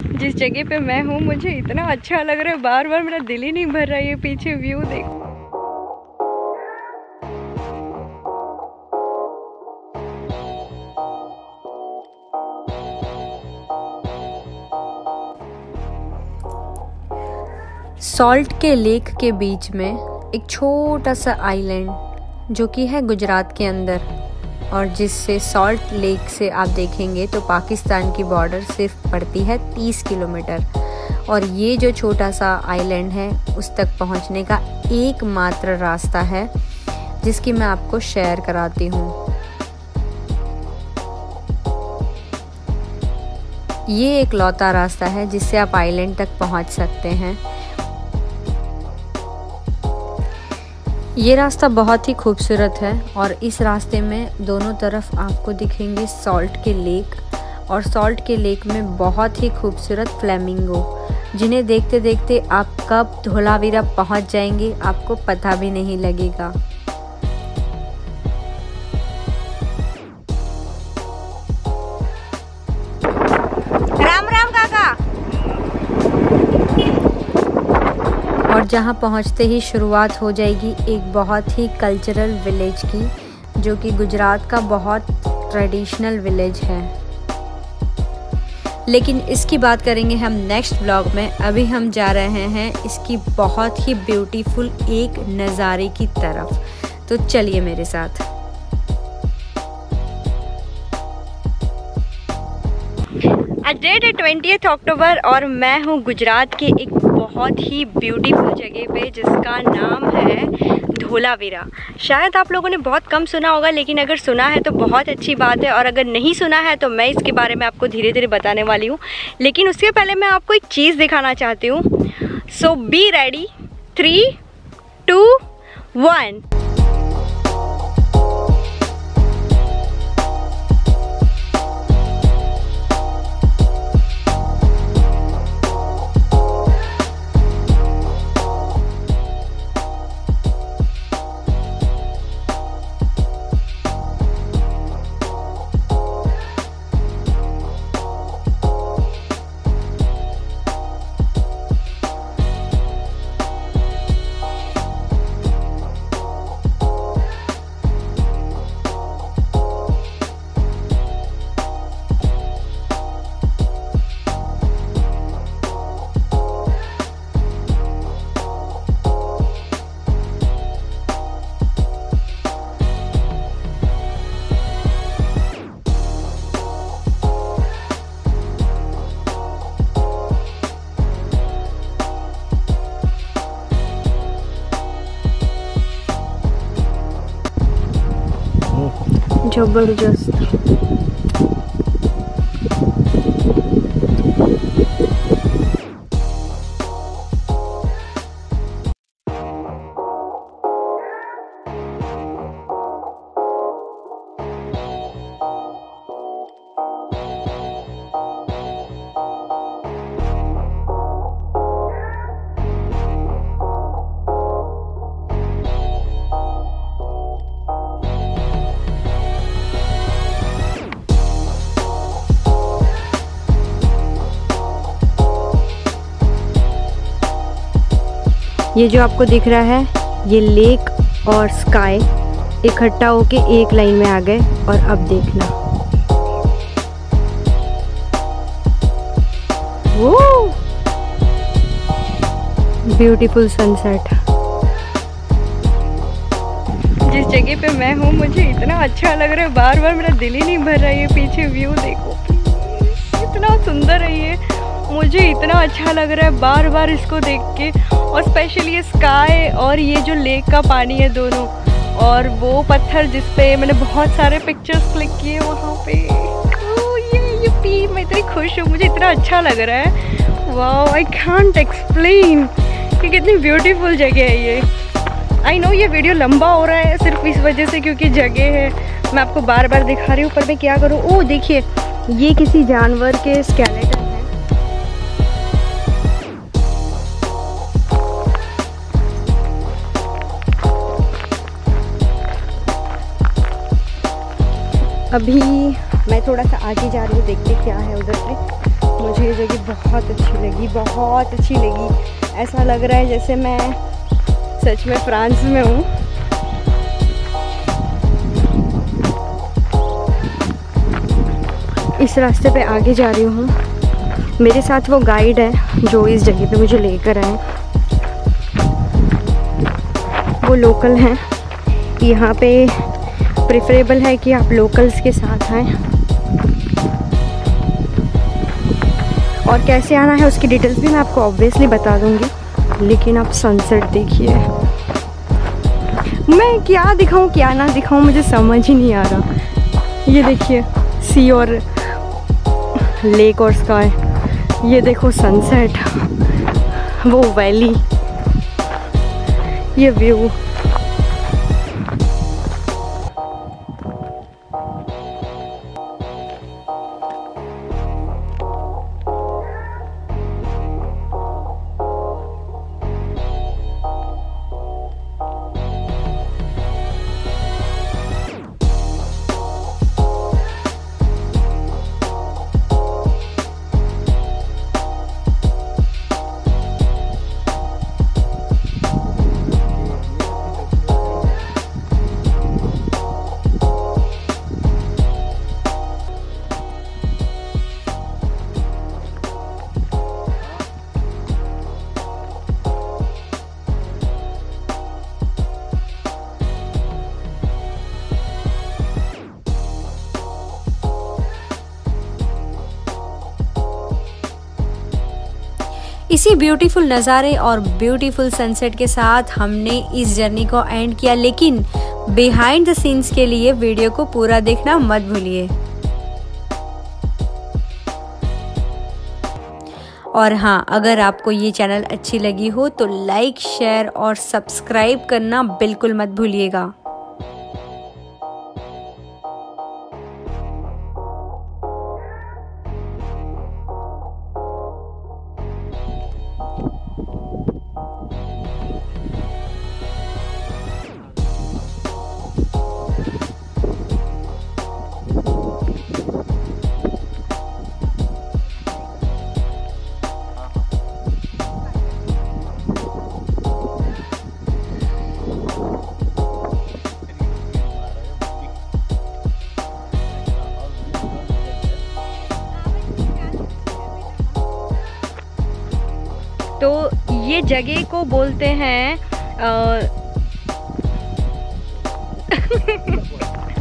जिस जगह पे मैं हूँ मुझे इतना अच्छा लग रहा है, बार बार मेरा दिल ही नहीं भर रहा है। ये पीछे व्यू देखो। सॉल्ट के लेक के बीच में एक छोटा सा आइलैंड जो कि है गुजरात के अंदर, और जिससे सॉल्ट लेक से आप देखेंगे तो पाकिस्तान की बॉर्डर सिर्फ पड़ती है 30 किलोमीटर। और ये जो छोटा सा आइलैंड है उस तक पहुंचने का एकमात्र रास्ता है जिसकी मैं आपको शेयर कराती हूँ। ये एक लौता रास्ता है जिससे आप आइलैंड तक पहुंच सकते हैं। ये रास्ता बहुत ही खूबसूरत है और इस रास्ते में दोनों तरफ आपको दिखेंगे सॉल्ट के लेक, और सॉल्ट के लेक में बहुत ही खूबसूरत फ्लेमिंगो, जिन्हें देखते देखते आप कब धोलावीरा पहुंच जाएंगे आपको पता भी नहीं लगेगा। राम राम काका। और जहां पहुंचते ही शुरुआत हो जाएगी एक बहुत ही कल्चरल विलेज की, जो कि गुजरात का बहुत ट्रेडिशनल विलेज है। लेकिन इसकी बात करेंगे हम नेक्स्ट ब्लॉग में। अभी हम जा रहे हैं इसकी बहुत ही ब्यूटीफुल एक नज़ारे की तरफ, तो चलिए मेरे साथ। आज डेट है 20 अक्टूबर और मैं हूँ गुजरात के एक बहुत ही ब्यूटीफुल जगह पे जिसका नाम है धोलावीरा। शायद आप लोगों ने बहुत कम सुना होगा, लेकिन अगर सुना है तो बहुत अच्छी बात है, और अगर नहीं सुना है तो मैं इसके बारे में आपको धीरे धीरे बताने वाली हूँ। लेकिन उसके पहले मैं आपको एक चीज़ दिखाना चाहती हूँ। So be ready, 3, 2, 1। जबरदस्त। ये जो आपको दिख रहा है ये लेक और स्काई इकट्ठा होके एक लाइन में आ गए, और अब देखना वो ब्यूटीफुल सनसेट। जिस जगह पे मैं हूँ मुझे इतना अच्छा लग रहा है, बार बार मेरा दिल ही नहीं भर रहा है। ये पीछे व्यू देखो, इतना सुंदर है ये, मुझे इतना अच्छा लग रहा है बार बार इसको देख के। और स्पेशली ये स्काई और ये जो लेक का पानी है दोनों, और वो पत्थर जिस पे मैंने बहुत सारे पिक्चर्स क्लिक किए वहाँ पे। ये मैं इतनी खुश हूँ, मुझे इतना अच्छा लग रहा है। वाओ, आई कांट एक्सप्लेन कि कितनी ब्यूटीफुल जगह है ये। आई नो ये वीडियो लंबा हो रहा है सिर्फ इस वजह से क्योंकि जगह है, मैं आपको बार बार दिखा रही हूँ, पर मैं क्या करूँ। ओह देखिए, ये किसी जानवर के स्केलेटन है। अभी मैं थोड़ा सा आगे जा रही हूँ, देखते क्या है उधर पे। मुझे ये जगह बहुत अच्छी लगी। ऐसा लग रहा है जैसे मैं सच में फ्रांस में हूँ। इस रास्ते पे आगे जा रही हूँ, मेरे साथ वो गाइड है जो इस जगह पे मुझे लेकर आए। वो लोकल हैं, यहाँ पे प्रेफरेबल है कि आप लोकल्स के साथ आएँ। और कैसे आना है उसकी डिटेल्स भी मैं आपको ऑब्वियसली बता दूँगी, लेकिन आप सनसेट देखिए। मैं क्या दिखाऊँ क्या ना दिखाऊँ, मुझे समझ ही नहीं आ रहा। ये देखिए सी और लेक और स्काई, ये देखो सनसेट, वो वैली, ये व्यू। इसी ब्यूटीफुल नज़ारे और ब्यूटीफुल सनसेट के साथ हमने इस जर्नी को एंड किया, लेकिन बिहाइंड द सीन्स के लिए वीडियो को पूरा देखना मत भूलिए। और हाँ, अगर आपको ये चैनल अच्छी लगी हो तो लाइक, शेयर और सब्सक्राइब करना बिल्कुल मत भूलिएगा। तो ये जगह को बोलते हैं